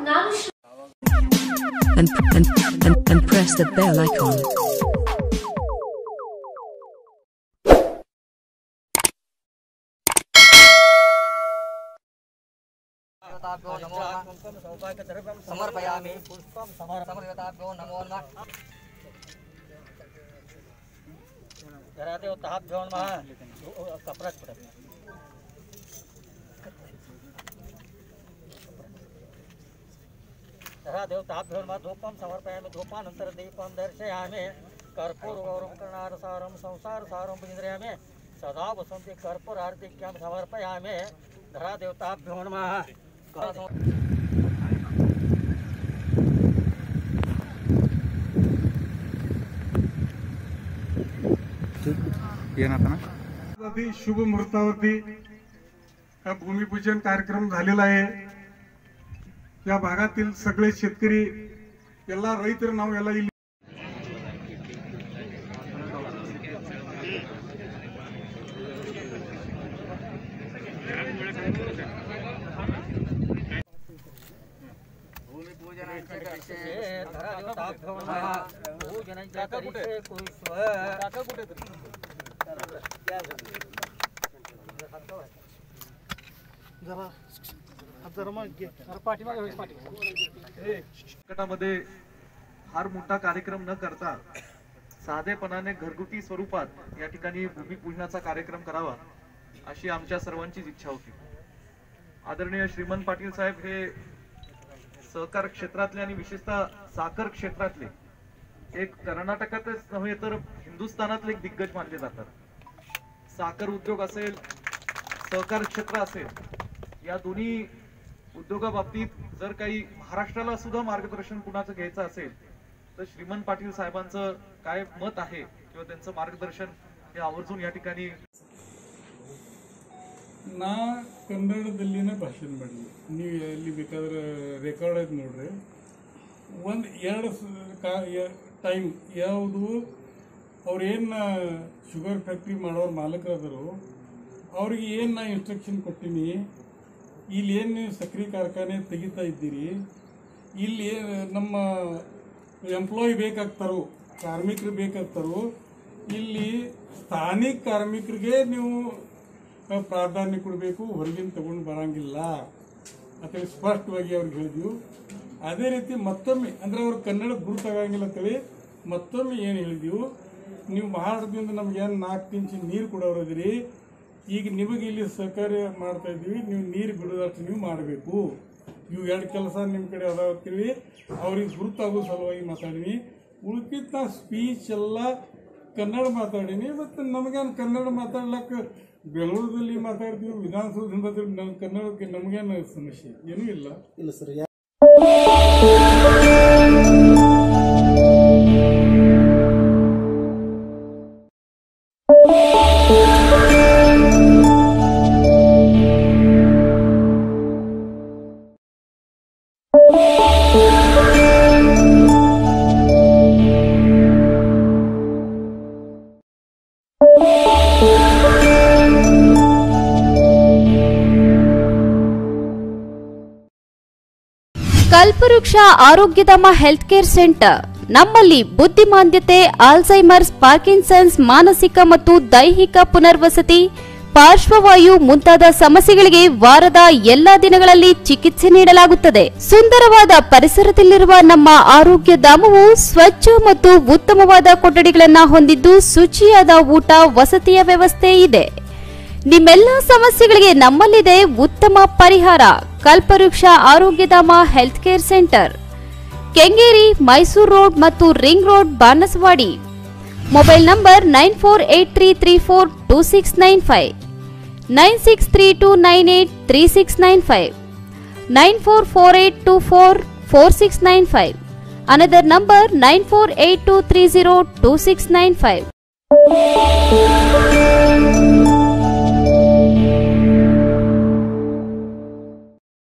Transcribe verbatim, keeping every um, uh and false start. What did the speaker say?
and, and, and, and press the bell icon. समर्पयामि पुष्पं समर्पयामि नमो नमः धराते ताभ्यो नमः कपड़ा धराते ताभ्यो नमः धूपं समर्पयामि धूपानन्तरं दीपं दर्शयामि कर्पूरगौरं कर्णारसारं संसारसारं विन्द्रयामि सदा वसन्ति कर्पूरार्तिक्यं समर्पयामि धरादेवताभ्यो नमः शुभ मुहूर्तावरती हा भूमिपूजन कार्यक्रम झालेला आहे। या भागातील सगळे शेतकरी ಎಲ್ಲ ರೈತರು ನಾವು ಎಲ್ಲ ಇಲ್ಲಿ मध्ये फार मोठा कार्यक्रम न करता साधेपणाने घरगुती स्वरूपात या ठिकाणी भूमिपूजनाचा कार्यक्रम करावा अशी आमच्या सर्वांचीच इच्छा होती। आदरणीय श्रीमंत पाटील साहेब हे सहकार क्षेत्रातले आणि विशेषतः साखर क्षेत्रातले एक कर्नाटकातच नव्हे तर हिंदुस्थानातले एक दिग्गज मानले जातात। साखर उद्योग असेल सहकार क्षेत्र असेल या दोन्ही उद्योगाबाबतीत जर काही महाराष्ट्राला सुद्धा मार्गदर्शन कुणाचं घ्यायचं असेल तर श्रीमंत पाटील साहेबांचं काय मत आहे किंवा त्यांचं मार्गदर्शन हे आवर्जून या ठिकाणी ನಾ ಕನ್ನಡದಲ್ಲಿನ ಭಾಷಣ ಮಾಡಿ ನೀವು ಎಲ್ಲಿ ಬೇಕಾದ್ರೆ ರೆಕಾರ್ಡ್ ಆಯ್ತು ನೋಡ್ರಿ ಒಂದು ಎರಡು ಟೈಮ್ ಯಾವುದು ಅವ್ರೇನು ಶುಗರ್ ಫ್ಯಾಕ್ಟ್ರಿ ಮಾಡೋರು ಮಾಲಕರಾದರು ಅವ್ರಿಗೆ ಏನು ನಾ ಇನ್ಸ್ಟ್ರಕ್ಷನ್ ಕೊಟ್ಟಿನಿ ಇಲ್ಲಿ ಏನು ನೀವು ಸಕ್ರೆ ಕಾರ್ಖಾನೆ ತೆಗಿತಾ ಇದ್ದೀರಿ ಇಲ್ಲಿ ನಮ್ಮ ಎಂಪ್ಲಾಯಿ ಬೇಕಾಗ್ತಾರೋ ಕಾರ್ಮಿಕರು ಬೇಕಾಗ್ತಾರೋ ಇಲ್ಲಿ ಸ್ಥಾನಿಕ ಕಾರ್ಮಿಕರಿಗೆ ನೀವು ಪ್ರಾಧಾನ್ಯ ಕೊಡಬೇಕು ಹೊರಗಿನ ತಗೊಂಡು ಬರಂಗಿಲ್ಲ ಅಂತೇಳಿ ಸ್ಪಷ್ಟವಾಗಿ ಅವ್ರಿಗೆ ಹೇಳಿದ್ವಿ। ಅದೇ ರೀತಿ ಮತ್ತೊಮ್ಮೆ ಅಂದ್ರೆ ಅವ್ರು ಕನ್ನಡ ಗುರುತಾಗಂಗಿಲ್ಲ ಅಂತೇಳಿ ಮತ್ತೊಮ್ಮೆ ಏನು ಹೇಳಿದ್ವಿ ನೀವು ಮಹಾರಾಷ್ಟ್ರದಿಂದ ನಮ್ಗೆ ಏನು ನಾಲ್ಕು ಇಂಚು ನೀರು ಕೊಡೋರದಿರಿ ಈಗ ನಿಮಗೆ ಇಲ್ಲಿ ಸಹಕಾರ್ಯ ಮಾಡ್ತಾ ಇದ್ದೀವಿ ನೀವು ನೀರು ಬಿಡೋದಷ್ಟು ನೀವು ಮಾಡಬೇಕು ಇವು ಎರಡು ಕೆಲಸ ನಿಮ್ಮ ಕಡೆ ಅದಾವತ್ತೀವಿ ಅವ್ರಿಗೆ ಗುರುತಾಗೋ ಸಲುವಾಗಿ ಮಾತಾಡೀನಿ ಉಳ್ಕಿತ್ ನಾ ಸ್ಪೀಚ್ ಎಲ್ಲ ಕನ್ನಡ ಮಾತಾಡೀನಿ ಮತ್ತು ನಮಗೇನು ಕನ್ನಡ ಮಾತಾಡ್ಲಿಕ್ಕೆ ಬೆಂಗಳೂರಲ್ಲಿ ಮಾತಾಡ್ತೀವಿ ವಿಧಾನಸೌಧದಿಂದ ನಮ್ಮ ಕನ್ನಡಕ್ಕೆ ನಮಗೇನು ಸಮಸ್ಯೆ ಏನೂ ಇಲ್ಲ ಇಲ್ಲ ಸರ್ ಕಲ್ಪವೃಕ್ಷ ಆರೋಗ್ಯಧಾಮ ಹೆಲ್ತ್ ಕೇರ್ ಸೆಂಟರ್ ನಮ್ಮಲ್ಲಿ ಬುದ್ಧಿಮಾಂದ್ಯತೆ ಆಲ್ಝೈಮರ್ಸ್ ಪಾರ್ಕಿನ್ಸನ್ಸ್ ಮಾನಸಿಕ ಮತ್ತು ದೈಹಿಕ ಪುನರ್ವಸತಿ ಪಾರ್ಶ್ವವಾಯು ಮುಂತಾದ ಸಮಸ್ಯೆಗಳಿಗೆ ವಾರದ ಎಲ್ಲಾ ದಿನಗಳಲ್ಲಿ ಚಿಕಿತ್ಸೆ ನೀಡಲಾಗುತ್ತದೆ। ಸುಂದರವಾದ ಪರಿಸರದಲ್ಲಿರುವ ನಮ್ಮ ಆರೋಗ್ಯ ಧಾಮವು ಸ್ವಚ್ಛ ಮತ್ತು ಉತ್ತಮವಾದ ಕೊಠಡಿಗಳನ್ನು ಹೊಂದಿದ್ದು ಶುಚಿಯಾದ ಊಟ ವಸತಿಯ ವ್ಯವಸ್ಥೆ ಇದೆ। ನಿಮ್ಮೆಲ್ಲ ಸಮಸ್ಯೆಗಳಿಗೆ ನಮ್ಮಲ್ಲಿದೆ ಉತ್ತಮ ಪರಿಹಾರ। Kalpavriksha Arogyadhama health care centre Kengeri, Mysuru road ಮತ್ತು ring road, Banaswadi. Mobile number nine four eight three three four two six nine five, nine six three two nine eight three six nine five, nine four four eight two four four six nine five. Another number nine four eight two three zero two six nine five.